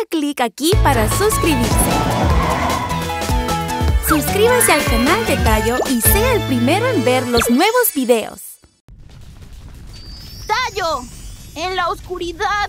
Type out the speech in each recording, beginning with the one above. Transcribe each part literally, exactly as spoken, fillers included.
clic aquí para suscribirse. Suscríbase al canal de Tayo y sea el primero en ver los nuevos videos. ¡Tayo! ¡En la oscuridad!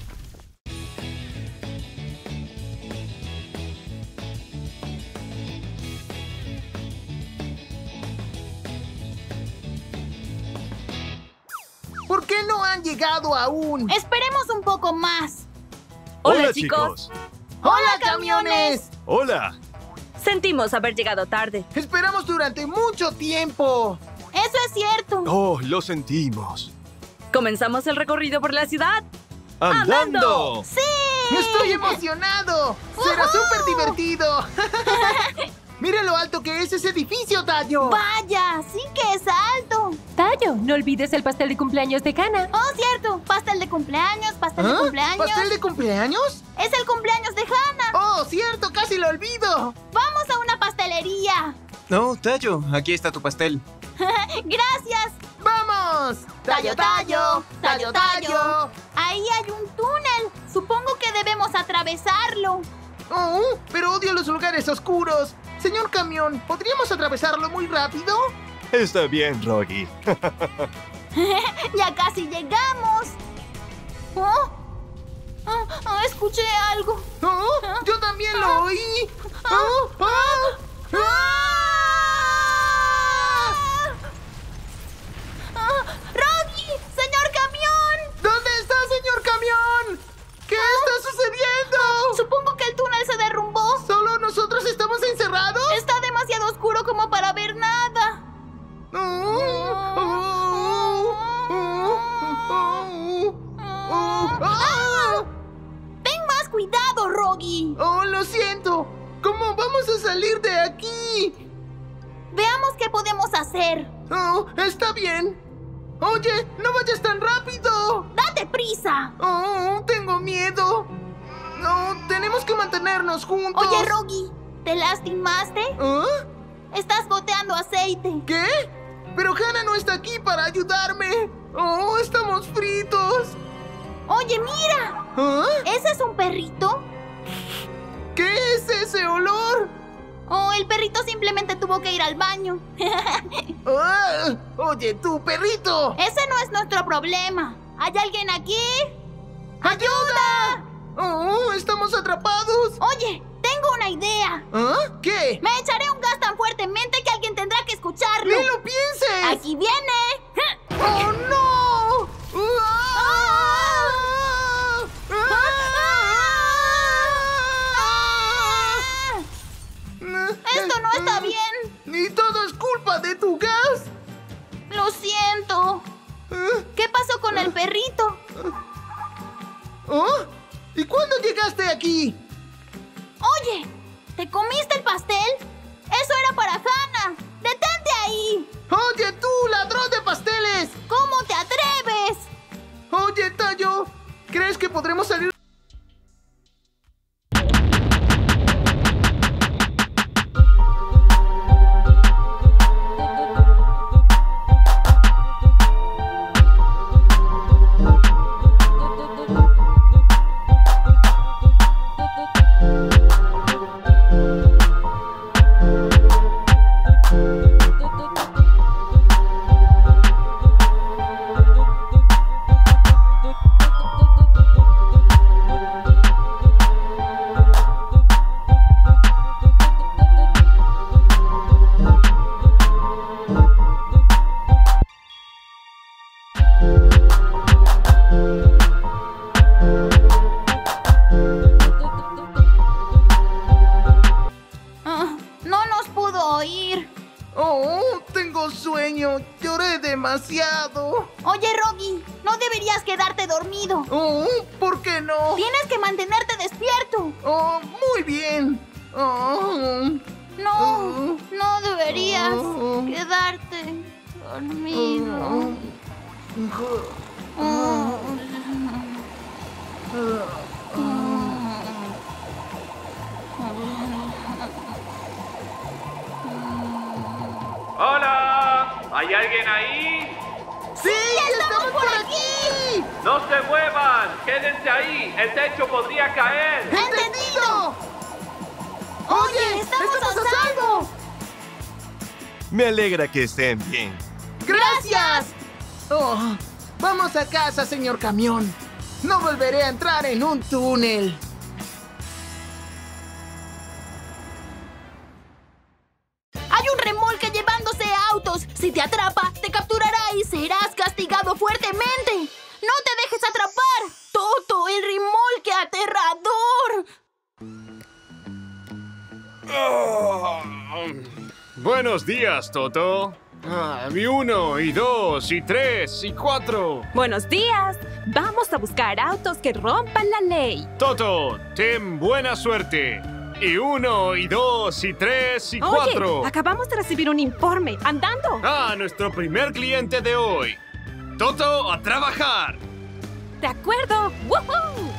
¿Por qué no han llegado aún? ¡Esperemos un poco más! Hola, Hola chicos. ¡Hola, camiones! Hola. Sentimos haber llegado tarde. Esperamos durante mucho tiempo. ¡Eso es cierto! Oh, lo sentimos. ¿Comenzamos el recorrido por la ciudad? ¡Andando! ¡Sí! ¡Estoy emocionado! ¡Será ¡Uhú! súper divertido! ¡Mira lo alto que es ese edificio, Tayo! ¡Vaya! ¡Sí que es alto! Tayo, no olvides el pastel de cumpleaños de Hannah. ¡Oh, cierto! Pastel de cumpleaños, pastel ¿Ah? de cumpleaños. ¿Pastel de cumpleaños? ¡Es el cumpleaños de Hannah! ¡Oh, cierto! ¡Casi lo olvido! ¡Vamos a una pastelería! No, Tayo, aquí está tu pastel. ¡Gracias! ¡Vamos! ¡Tayo, Tayo! ¡Tayo, Tayo! Ahí hay un túnel. Supongo que debemos atravesarlo. Oh, pero odio los lugares oscuros. Señor Camión, ¿podríamos atravesarlo muy rápido? Está bien, Rogi. ¡Ya casi llegamos! ¿Oh? Ah, ah, escuché algo. Oh, yo también lo oí. Oh, oh, oh. ¡Ah! ¡Rogi! ¡Señor Camión! ¿Dónde está, señor Camión? ¿Qué está sucediendo? Supongo que el túnel se derrumbó. ¿Solo nosotros estamos encerrados? Está demasiado oscuro como para ver nada. Oh, oh, oh, oh, oh, oh. ¡Ten más cuidado, Rogi! Oh, lo siento. ¿Cómo vamos a salir de aquí? Veamos qué podemos hacer. Oh, está bien. Oye, no vayas tan rápido. ¡Date prisa! Oh, tengo miedo. No, tenemos que mantenernos juntos. Oye, Rogi, ¿te lastimaste? ¿Ah? Estás goteando aceite. ¿Qué? Pero Hannah no está aquí para ayudarme. Oh, estamos fritos. Oye, mira. ¿Ah? ¿Ese es un perrito? ¿Qué es ese olor? Oh, el perrito simplemente tuvo que ir al baño. Ah, oye, tú, perrito. Ese no es nuestro problema. ¿Hay alguien aquí? ¡Ayuda! Oh, estamos atrapados. Oye, tengo una idea. ¿Ah? ¿Qué? Me echaré un gas tan fuertemente que alguien tendrá que escucharlo. ¡Ni lo pienses! ¡Aquí viene! ¡Oh, no! ¡Ah! ¡Esto no está bien! ¡Y todo es culpa de tu gas! ¡Lo siento! ¿Qué pasó con el perrito? ¿Oh? ¿Y cuándo llegaste aquí? Oye, ¿te comiste el pastel? ¡Eso era para Hannah! ¡Detente ahí! ¡Oye, tú, ladrón de pasteles! ¿Cómo te atreves? Oye, Tayo, ¿crees que podremos salir? Ah, no nos pudo oír. Oh, tengo sueño. Lloré demasiado. Oye, Rogi, no deberías quedarte dormido. Oh, ¿por qué no? Tienes que mantenerte despierto. Oh, muy bien. Oh, No, no deberías Oh. quedarte dormido. oh. ¡Hola! ¿Hay alguien ahí? ¡Sí, estamos por aquí! ¡No se muevan! ¡Quédense ahí! ¡El techo podría caer! ¡El ¡Estamos a salvo! Me alegra que estén bien. ¡Gracias! Oh, vamos a casa, señor Camión. No volveré a entrar en un túnel. Hay un remolque llevándose autos. Si te atrapa, te capturará y serás castigado fuertemente. ¡No te dejes atrapar! ¡Toto, el remolque aterrador! Oh, buenos días, Toto. Ah, y uno, y dos, y tres, y cuatro. Buenos días. Vamos a buscar autos que rompan la ley. Toto, ten buena suerte. Y uno, y dos, y tres, y cuatro. Oye, acabamos de recibir un informe. Andando. Ah, nuestro primer cliente de hoy. Toto, a trabajar. De acuerdo. ¡Woohoo!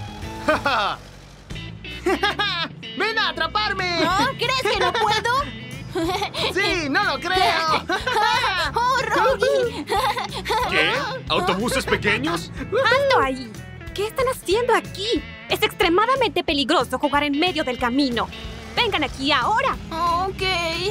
¡Ven a atraparme! ¿Ah? ¿Crees que no puedo? ¡Sí, no lo creo! ¡Oh, Rocky! ¿Qué? ¿Autobuses pequeños? ¡Alto ahí! ¿Qué están haciendo aquí? Es extremadamente peligroso jugar en medio del camino. ¡Vengan aquí ahora! Ok.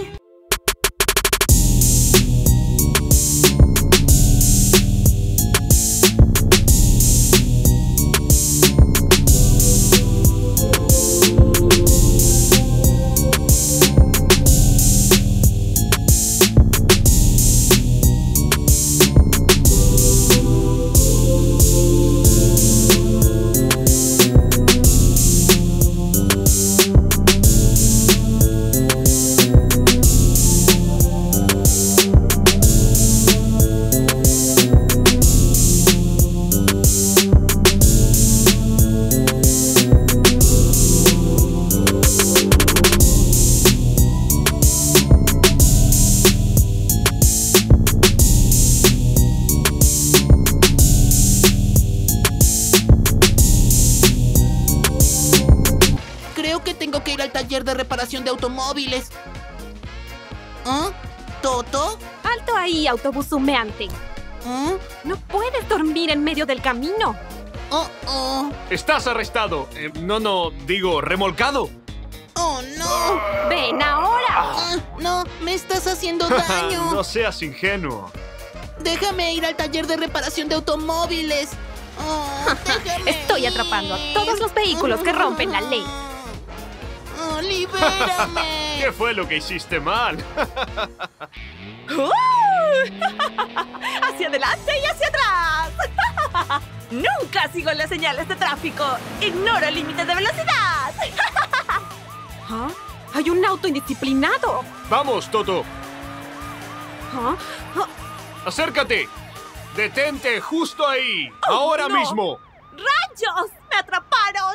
De reparación de automóviles. ¿Ah? ¿Toto? ¡Alto ahí, autobús humeante! ¿Ah? No puedes dormir en medio del camino. Oh, oh. Estás arrestado. Eh, no, no, digo, remolcado. Oh, no. ¡Ven ahora! Ah, no, me estás haciendo daño. No seas ingenuo. Déjame ir al taller de reparación de automóviles. Oh, déjame Estoy ir. atrapando a todos los vehículos que rompen la ley. Oh, ¡libérame! ¿Qué fue lo que hiciste mal? ¡Uh! ¡Hacia adelante y hacia atrás! ¡Nunca sigo las señales de tráfico! ¡Ignoro el límite de velocidad! ¿Ah? ¡Hay un auto indisciplinado! Vamos, Toto. ¿Ah? ¿Ah? Acércate. Detente justo ahí. Oh, ahora no. mismo. ¡Rayos! ¡Me atraparon!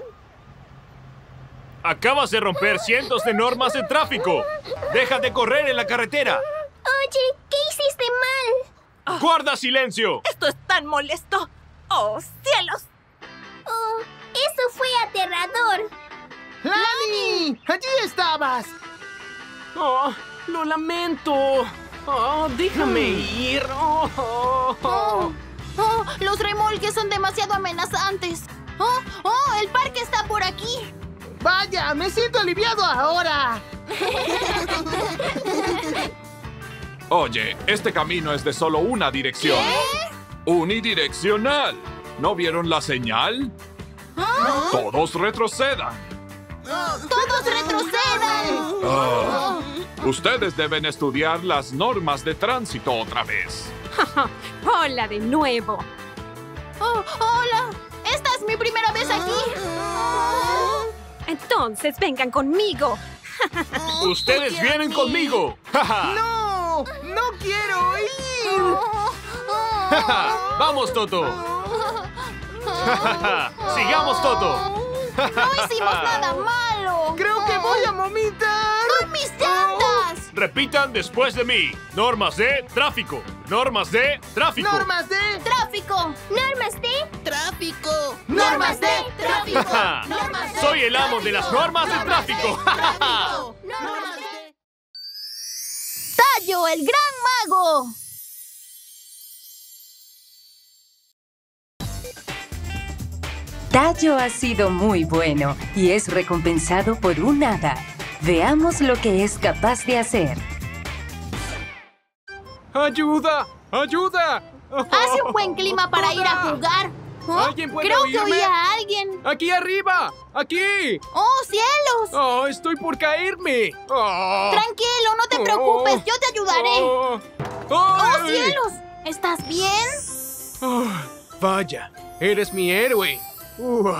Acabas de romper cientos de normas de tráfico. Deja de correr en la carretera. Oye, ¿qué hiciste mal? ¡Guarda silencio! ¡Esto es tan molesto! ¡Oh, cielos! Oh, eso fue aterrador. ¡Lani! ¡Allí estabas! Oh, lo lamento. Oh, déjame ir. Oh, oh, Oh, oh. oh, los remolques son demasiado amenazantes. Oh, oh, el parque está por aquí. ¡Vaya! ¡Me siento aliviado ahora! Oye, este camino es de solo una dirección. Unidireccional. ¿No vieron la señal? ¿Ah? Todos retrocedan. ¡Todos retrocedan! Ah, ustedes deben estudiar las normas de tránsito otra vez. ¡Hola de nuevo! Oh, hola, esta es mi primera vez aquí. Entonces vengan conmigo. ¡Ustedes vienen conmigo! ¡No! ¡No quiero ir! ¡Vamos, Toto! ¡Sigamos, Toto! No hicimos nada malo. ¡Creo que voy a vomitar! ¡Son mis llantas! Repitan después de mí. Normas de tráfico. Normas de tráfico. ¡Normas de ¡Tráfico! ¡Normas de ¡Tráfico! ¡Normas de tráfico! ¡Normas de Soy el amo de las normas de tráfico. ¡Normas de... ¡Tayo, el gran mago! Tayo ha sido muy bueno y es recompensado por un hada. Veamos lo que es capaz de hacer. ¡Ayuda! ¡Ayuda! Hace un buen clima para ir a jugar. ¿Oh? ¿Alguien puede Creo oírme? que oí a alguien. ¡Aquí arriba! ¡Aquí! ¡Oh, cielos! ¡Oh, estoy por caerme! Oh. Tranquilo, no te preocupes, yo te ayudaré. ¡Oh, ¡Oh, cielos! ¿Estás bien? Oh, vaya, eres mi héroe. Uh.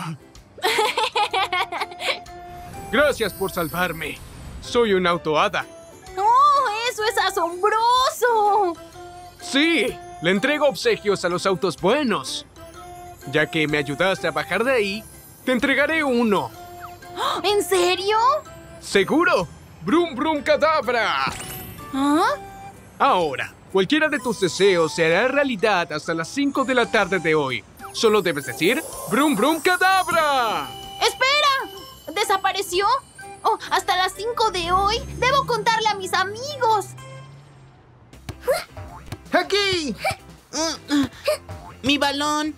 Gracias por salvarme. Soy un autohada. ¡Oh, eso es asombroso! Sí, le entrego obsequios a los autos buenos. Ya que me ayudaste a bajar de ahí, te entregaré uno. ¿En serio? ¡Seguro! ¡Brum, brum, cadabra! ¿Ah? Ahora, cualquiera de tus deseos se hará realidad hasta las cinco de la tarde de hoy. Solo debes decir ¡Brum, brum, cadabra! ¡Espera! ¿Desapareció? Oh, hasta las cinco de hoy debo contarle a mis amigos. ¡Aquí! ¡Mi balón!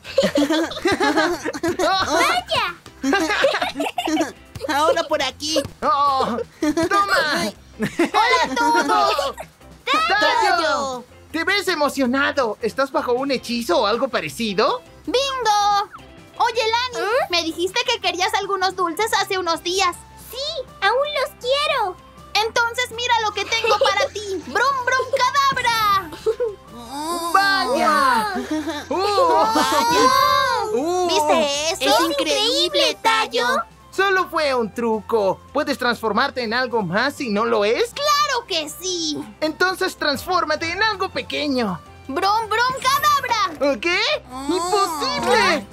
¡Vaya! ¡Ahora por aquí! Oh, ¡toma! ¡Hola a todos! ¡Tayo! ¿Te ves emocionado? ¿Estás bajo un hechizo o algo parecido? ¡Bingo! Oye, Lani, me dijiste que querías algunos dulces hace unos días. Sí, aún los quiero. Entonces mira lo que tengo para ti. ¡Brum, brum, cadabra! ¡Vaya! ¡Uh! ¡Vaya! Uh. ¿Viste eso? ¡Es increíble, Tayo! Solo fue un truco. ¿Puedes transformarte en algo más si no lo es? ¡Claro que sí! Entonces transfórmate en algo pequeño. ¡Brum, brum, cadabra! ¿Qué? ¡Imposible!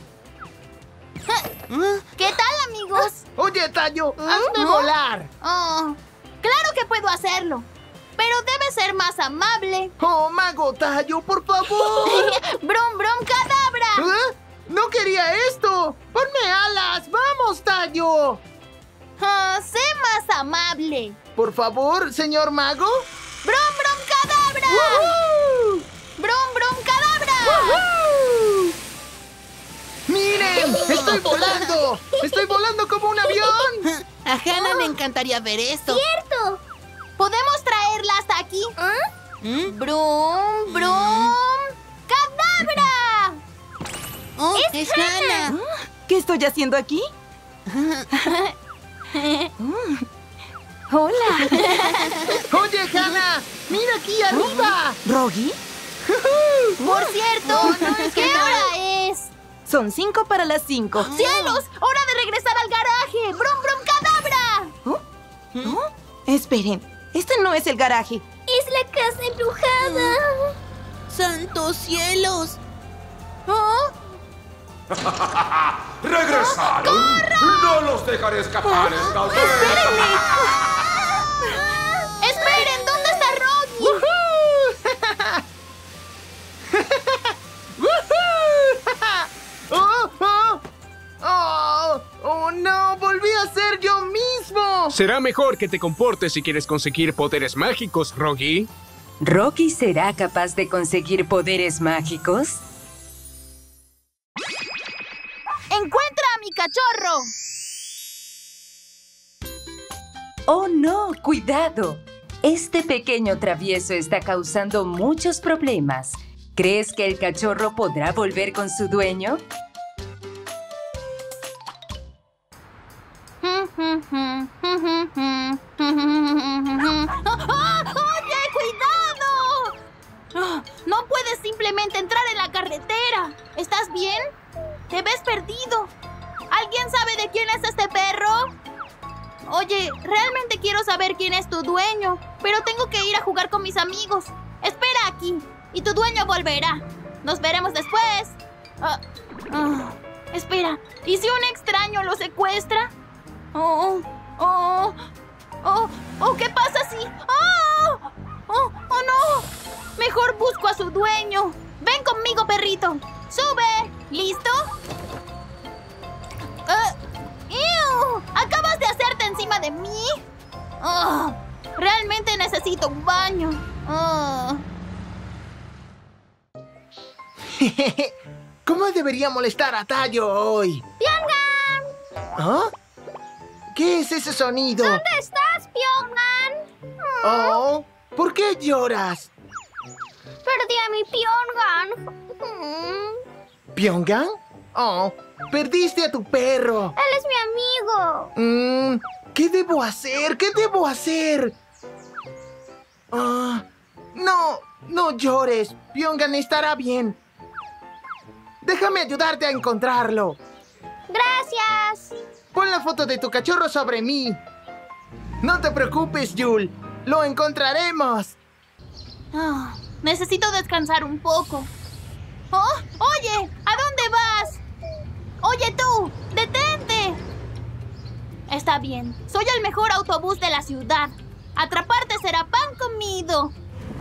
¿Qué tal, amigos? Oye, Tayo, hazme volar. Oh, claro que puedo hacerlo, pero debe ser más amable. Oh, Mago Tayo, por favor. ¡Brum, brum, cadabra! ¿Eh? ¡No quería esto! ¡Ponme alas! ¡Vamos, Tayo! Ah, sé más amable. Por favor, señor Mago. ¡Brum, brum, cadabra! ¡Woohoo! ¡Brum, brum, cadabra! ¡Woohoo! ¡Miren! ¡Estoy volando! ¡Estoy volando como un avión! A Hannah le encantaría ver esto. ¡Cierto! ¿Podemos traerla hasta aquí? ¿Mm? ¡Brum, brum, cadabra! ¡Oh, es, es Hannah! ¿Qué estoy haciendo aquí? Hola. ¡Oye, Hannah! ¡Mira aquí arriba! ¿Rogi? Por cierto, ¿qué hora es? Son cinco para las cinco. ¡Cielos! ¡Hora de regresar al garaje! ¡Brum, brum, cadabra! ¿Oh? ¿Oh? Esperen, este no es el garaje. ¡Es la casa embrujada! ¡Santos cielos! ¿Oh? ¡Regresaron! ¡Corran! ¡No los dejaré escapar esta vez! ¡Espérenme! ¡Esperen! ¿Dónde está Rogi? ¡Oh, oh! ¡Oh! ¡Oh, no! ¡Volví a ser yo mismo! Será mejor que te comportes si quieres conseguir poderes mágicos, Rogi. ¿Rogi será capaz de conseguir poderes mágicos? ¡Encuentra a mi cachorro! ¡Oh, no! ¡Cuidado! Este pequeño travieso está causando muchos problemas. ¿Crees que el cachorro podrá volver con su dueño? ¡Oye, cuidado! No puedes simplemente entrar en la carretera. ¿Estás bien? Te ves perdido. ¿Alguien sabe de quién es este perro? Oye, realmente quiero saber quién es tu dueño, pero tengo que ir a jugar con mis amigos. Espera aquí, y tu dueño volverá. Nos veremos después. Ah, ah, espera, ¿y si un extraño lo secuestra? Oh, oh, oh, oh, ¿qué pasa si...? ¡Oh! ¡Oh, oh no! Mejor busco a su dueño. Ven conmigo, perrito. ¡Sube! ¿Listo? Uh, ¡Ew! ¿Acabas de hacerte encima de mí? Oh, realmente necesito un baño. Oh. ¿Cómo debería molestar a Tayo hoy? ¡Piangan! ¿Ah? ¿Qué es ese sonido? ¿Dónde estás, Pyongan? Oh, ¿por qué lloras? Perdí a mi Pyongan. ¿Pyongan? Oh, perdiste a tu perro. Él es mi amigo. Mm, ¿Qué debo hacer? ¿Qué debo hacer? Ah, no, no llores. Pyongan estará bien. Déjame ayudarte a encontrarlo. Gracias. Pon la foto de tu cachorro sobre mí. No te preocupes, Yul. Lo encontraremos. Ah, necesito descansar un poco. Oh, oye, ¿a dónde vas? Oye tú, detente. Está bien, soy el mejor autobús de la ciudad. Atraparte será pan comido.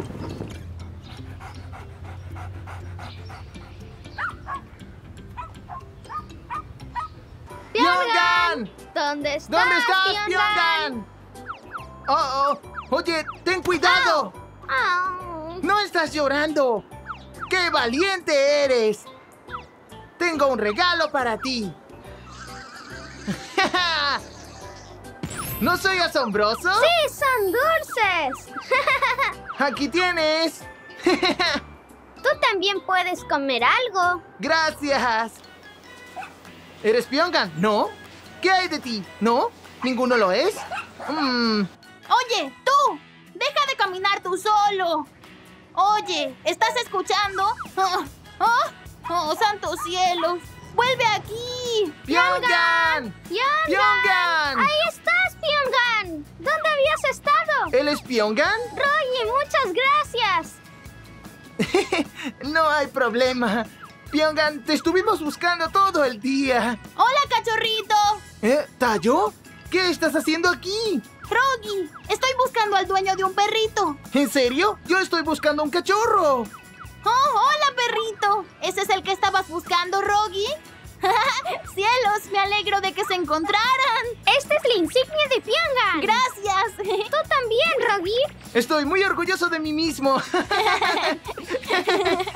¡Pyongan! ¿Dónde estás, ¿Dónde estás, Pyongan? Pyongan? Oh, oh. Oye, ten cuidado. Oh. No estás llorando. ¡Qué valiente eres! Tengo un regalo para ti. ¿No soy asombroso? ¡Sí, son dulces! Aquí tienes. Tú también puedes comer algo. Gracias. ¿Eres Pyongan? ¿No? ¿Qué hay de ti? ¿No? ¿Ninguno lo es? Mm. Oye, tú, deja de caminar tú solo. Oye, ¿estás escuchando? Oh, oh, oh, santos cielos. ¡Vuelve aquí! ¡Pyongan! ¡Pyongan! ¡Pyongan! ¡Ahí estás, Pyongan! ¿Dónde habías estado? ¿Él es Pyongan? Rogi, muchas gracias. No hay problema. Pyongan, te estuvimos buscando todo el día. ¡Hola, cachorrito! ¿Eh? ¿Tayo? ¿Qué estás haciendo aquí? Rogi, estoy buscando al dueño de un perrito. ¿En serio? Yo estoy buscando un cachorro. ¡Oh, hola, perrito! ¿Ese es el que estabas buscando, Rogi? ¡Cielos! Me alegro de que se encontraran. Esta es la insignia de Pyongan. ¡Gracias! Tú también, Rogi. Estoy muy orgulloso de mí mismo.